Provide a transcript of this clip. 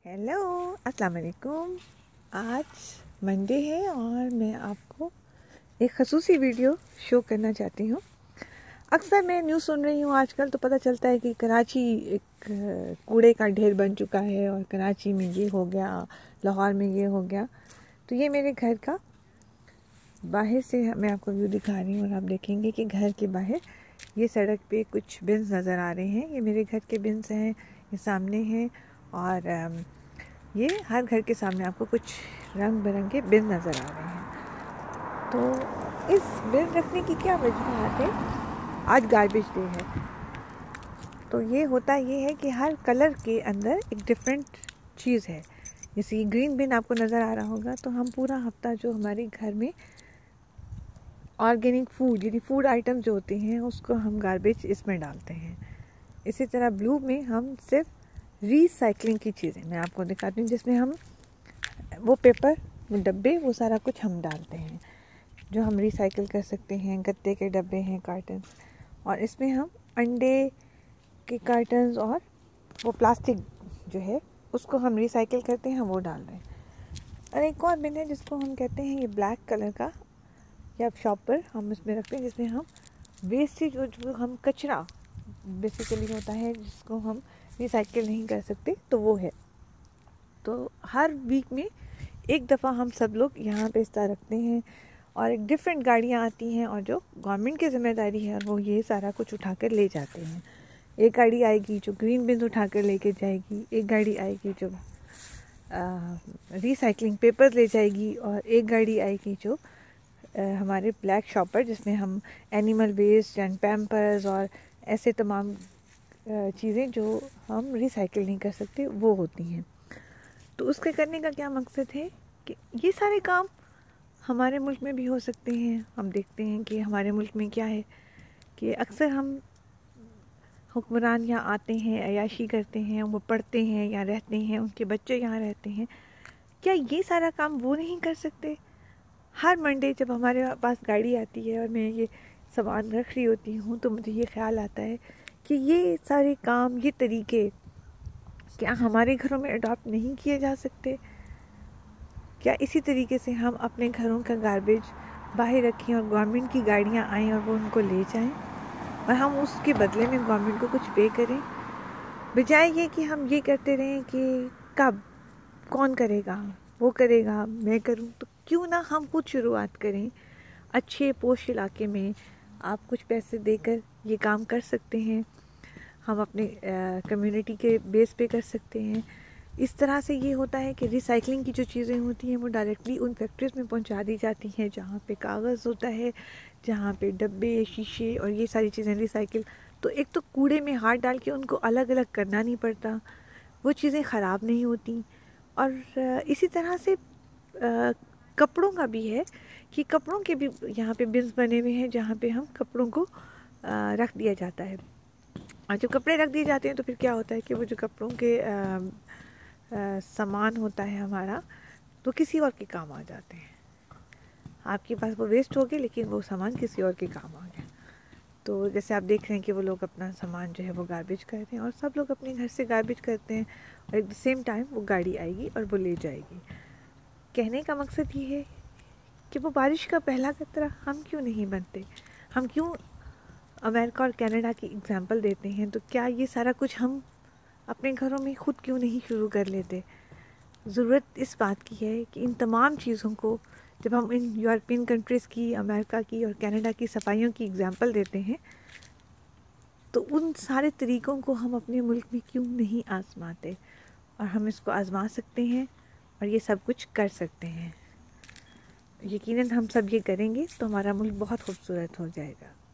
Hello अस्सलाम वालेकुम। आज मंडे है और मैं आपको एक खसूसी वीडियो शो करना चाहती हूँ। अक्सर मैं न्यूज़ सुन रही हूँ आजकल, तो पता चलता है कि कराची एक कूड़े का ढेर बन चुका है और कराची में ये हो गया, लाहौर में ये हो गया। तो ये मेरे घर का बाहर से मैं आपको व्यू दिखा रही हूँ और आप देखेंगे कि घर के बाहर ये सड़क पे कुछ बिन्स नज़र आ रहे हैं। ये मेरे घर के बिन्स हैं, ये सामने हैं और ये हर घर के सामने आपको कुछ रंग बिरंगे बिन नज़र आ रहे हैं। तो इस बिन रखने की क्या वजह है? आज गार्बेज डे है, तो ये होता ये है कि हर कलर के अंदर एक डिफरेंट चीज़ है। जैसे ग्रीन बिन आपको नज़र आ रहा होगा, तो हम पूरा हफ्ता जो हमारे घर में ऑर्गेनिक फूड यानी फूड आइटम जो होते हैं उसको हम गार्बेज इसमें डालते हैं। इसी तरह ब्लू में हम सिर्फ रीसाइक्लिंग की चीज़ें मैं आपको दिखाती हूँ, जिसमें हम वो पेपर, वो डब्बे, वो सारा कुछ हम डालते हैं जो हम रिसाइकिल कर सकते हैं। गत्ते के डब्बे हैं, कार्टन, और इसमें हम अंडे के कार्टन्स और वो प्लास्टिक जो है उसको हम रिसाइकिल करते हैं, हम वो डाल रहे हैं। और एक और बिन है जिसको हम कहते हैं, ये ब्लैक कलर का या शॉपर हम इसमें रखते हैं, जिसमें हम वेस्टेज जो हम कचरा बेसिकली होता है जिसको हम रिसाइकिल नहीं कर सकते, तो वो है। तो हर वीक में एक दफ़ा हम सब लोग यहाँ पे इस तरह रखते हैं और एक डिफरेंट गाड़ियाँ आती हैं और जो गवर्नमेंट की ज़िम्मेदारी है और वो ये सारा कुछ उठाकर ले जाते हैं। एक गाड़ी आएगी जो ग्रीन बिन उठाकर लेके जाएगी, एक गाड़ी आएगी जो रिसाइकलिंग पेपर ले जाएगी, और एक गाड़ी आएगी जो हमारे ब्लैक शॉपर जिसमें हम एनिमल वेस्ट एंड पैम्पर्स और ऐसे तमाम चीज़ें जो हम रिसाइकिल नहीं कर सकते वो होती हैं। तो उसके करने का क्या मकसद है कि ये सारे काम हमारे मुल्क में भी हो सकते हैं। हम देखते हैं कि हमारे मुल्क में क्या है कि अक्सर हम हुक्मरान यहाँ आते हैं, अयाशी करते हैं, वो पढ़ते हैं, यहाँ रहते हैं, उनके बच्चे यहाँ रहते हैं। क्या ये सारा काम वो नहीं कर सकते? हर मंडे जब हमारे पास गाड़ी आती है और मैं ये सामान रख रही होती हूँ, तो मुझे ये ख्याल आता है कि ये सारे काम, ये तरीके क्या हमारे घरों में अडॉप्ट नहीं किए जा सकते? क्या इसी तरीके से हम अपने घरों का गार्बेज बाहर रखें और गवर्नमेंट की गाड़ियाँ आएँ और वो उनको ले जाएं, और हम उसके बदले में गवर्नमेंट को कुछ पे करें, बजाय ये कि हम ये करते रहें कि कब, कौन करेगा, वो करेगा, मैं करूँ। तो क्यों ना हम खुद शुरुआत करें। अच्छे पोश इलाके में आप कुछ पैसे देकर ये काम कर सकते हैं, हम अपने कम्युनिटी के बेस पे कर सकते हैं। इस तरह से ये होता है कि रिसाइकलिंग की जो चीज़ें होती हैं वो डायरेक्टली उन फैक्ट्रीज़ में पहुंचा दी जाती हैं जहाँ पे कागज़ होता है, जहाँ पे डब्बे, शीशे और ये सारी चीज़ें रिसाइकिल। तो एक तो कूड़े में हाथ डाल के उनको अलग अलग करना नहीं पड़ता, वो चीज़ें ख़राब नहीं होती। और इसी तरह से कपड़ों का भी है कि कपड़ों के भी यहाँ पे बिन्स बने हुए हैं जहाँ पे हम कपड़ों को रख दिया जाता है। और जब कपड़े रख दिए जाते हैं तो फिर क्या होता है कि वो जो कपड़ों के सामान होता है हमारा, तो किसी और के काम आ जाते हैं। आपके पास वो वेस्ट हो गए लेकिन वो सामान किसी और के काम आ गया। तो जैसे आप देख रहे हैं कि वो लोग अपना सामान जो है वो गार्बेज करते हैं और सब लोग अपने घर से गार्बेज करते हैं, और एट द सेम टाइम वो गाड़ी आएगी और वो ले जाएगी। कहने का मकसद ये है कि वो बारिश का पहला कतरा हम क्यों नहीं बनते? हम क्यों अमेरिका और कनाडा की एग्जांपल देते हैं? तो क्या ये सारा कुछ हम अपने घरों में ख़ुद क्यों नहीं शुरू कर लेते? ज़रूरत इस बात की है कि इन तमाम चीज़ों को जब हम इन यूरोपियन कंट्रीज़ की, अमेरिका की और कनाडा की सफाइयों की एग्जांपल देते हैं, तो उन सारे तरीक़ों को हम अपने मुल्क में क्यों नहीं आजमाते? और हम इसको आजमा सकते हैं और ये सब कुछ कर सकते हैं। यकीनन हम सब ये करेंगे तो हमारा मुल्क बहुत खूबसूरत हो जाएगा।